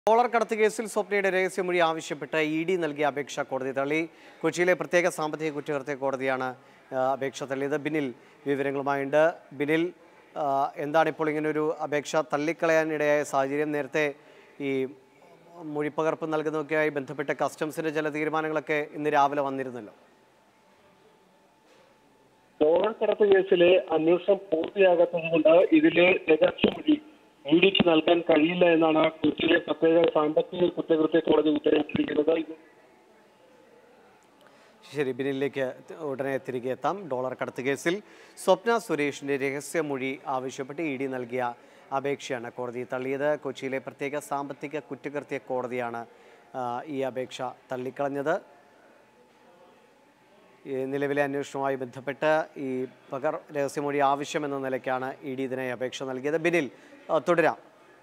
Dollar കടത്ത് കേസിൽ സ്വപ്നയുടെ രഹസ്യമൊഴി ആവശ്യപ്പെട്ട് ഇഡി നൽകിയ അപേക്ഷ കോടതി തള്ളി. കൊച്ചിയിലെ പ്രത്യേക സാമ്പത്തിക കുറ്റകൃത്യ കോടതിയാണ് അപേക്ഷ തള്ളിയത്. ബിനിൽ വിവരങ്ങളുമായുണ്ട്. ബിനിൽ, എന്താണ് ഇപ്പോൾ ഇങ്ങനൊരു അപേക്ഷ തള്ളിക്കളയാനിടയായ സാഹചര്യം? നേരത്തെ ഈ മൊഴിപ്പകർപ്പ് നൽകുന്നതൊക്കെയായി ബന്ധപ്പെട്ട കസ്റ്റംസിന്റെ ചില തീരുമാനങ്ങളൊക്കെ ഇന്ന് രാവിലെ വന്നിരുന്നല്ലോ. ഡോളർ കടത്ത് കേസിലെ അന്വേഷണം പൂർത്തിയാകാത്തതുകൊണ്ട് ഇതിലെ രഹസ്യമൊഴി ഇഡിക്ക് നൽകാൻ കഴിയില്ല എന്നാണ് കൊച്ചിയിലെ പ്രത്യേക സാമ്പത്തിക കുറ്റകൃത്യ കോടതി ഉത്തരവിട്ടിരിക്കുന്നത്. ശരി, ബിനിലേക്ക് ഉടനെ തിരികെ എത്താം. ഡോളർ കടത്ത് കേസിൽ സ്വപ്ന സുരേഷിന്റെ രഹസ്യമൊഴി ആവശ്യപ്പെട്ട് ഇഡി നൽകിയ അപേക്ഷയാണ് കോടതി തള്ളിയത്. കൊച്ചിയിലെ പ്രത്യേക സാമ്പത്തിക കുറ്റകൃത്യ കോടതിയാണ് ഈ അപേക്ഷ തള്ളിക്കളഞ്ഞത്. നിലവിലെ അന്വേഷണവുമായി ബന്ധപ്പെട്ട് ഈ രഹസ്യമൊഴി ആവശ്യമെന്ന നിലയ്ക്കാണ് ഇഡി ഇതിനായി അപേക്ഷ നൽകിയത്. ബിനിൽ, തുടരാം.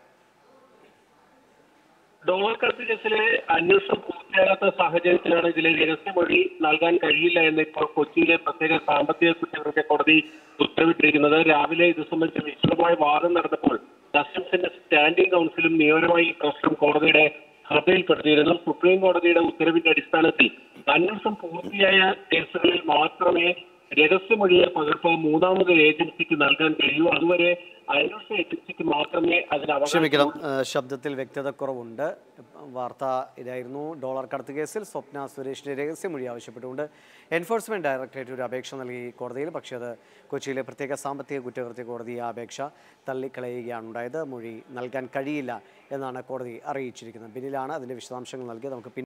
ഡോളർ കടത്ത് കേസിലെ അന്വേഷണം പൂർത്തിയാകാത്ത സാഹചര്യത്തിലാണ് ഇതിലെ രഹസ്യമൊഴി നൽകാൻ കഴിയില്ല എന്ന് ഇപ്പോൾ കൊച്ചിയിലെ പ്രത്യേക സാമ്പത്തിക കുറ്റകൃത്യ കോടതി ഉത്തരവിട്ടിരിക്കുന്നത്. രാവിലെ ഇത് സംബന്ധിച്ച് വിശദമായ വാദം നടന്നപ്പോൾ കസ്റ്റംസിന്റെ സ്റ്റാൻഡിംഗ് കൗൺസിലും നിയമപരമായി പ്രശ്നം കോടതിയുടെ ശ്രദ്ധയിൽപ്പെടുത്തിയിരുന്നു. സുപ്രീം കോടതിയുടെ ഉത്തരവിന്റെ അടിസ്ഥാനത്തിൽ അന്വേഷണം പൂർത്തിയായ കേസുകളിൽ മാത്രമേ രഹസ്യമൊഴിയെ പകർപ്പ് മൂന്നാമത് ഏജൻസിക്ക് നൽകാൻ കഴിയൂ. അതുവരെ അന്വേഷണ ഏജൻസിക്ക് മാത്രമേ ക്ഷമിക്കണം, ശബ്ദത്തിൽ വ്യക്തത കുറവുണ്ട്. വാർത്ത ഇതായിരുന്നു. ഡോളർ കടത്ത് കേസിൽ സ്വപ്ന സുരേഷിന്റെ രഹസ്യമൊഴി ആവശ്യപ്പെട്ടുകൊണ്ട് എൻഫോഴ്സ്മെന്റ് ഡയറക്ടറേറ്റ് ഒരു അപേക്ഷ നൽകി കോടതിയിൽ. പക്ഷേ അത് കൊച്ചിയിലെ പ്രത്യേക സാമ്പത്തിക കുറ്റകൃത്യ കോടതി ആ അപേക്ഷ തള്ളിക്കളയുകയാണ് ഉണ്ടായത്. മൊഴി നൽകാൻ കഴിയില്ല എന്നാണ് കോടതി അറിയിച്ചിരിക്കുന്നത്. ബിനിലാണ് അതിന്റെ വിശദാംശങ്ങൾ നൽകിയത്. നമുക്ക്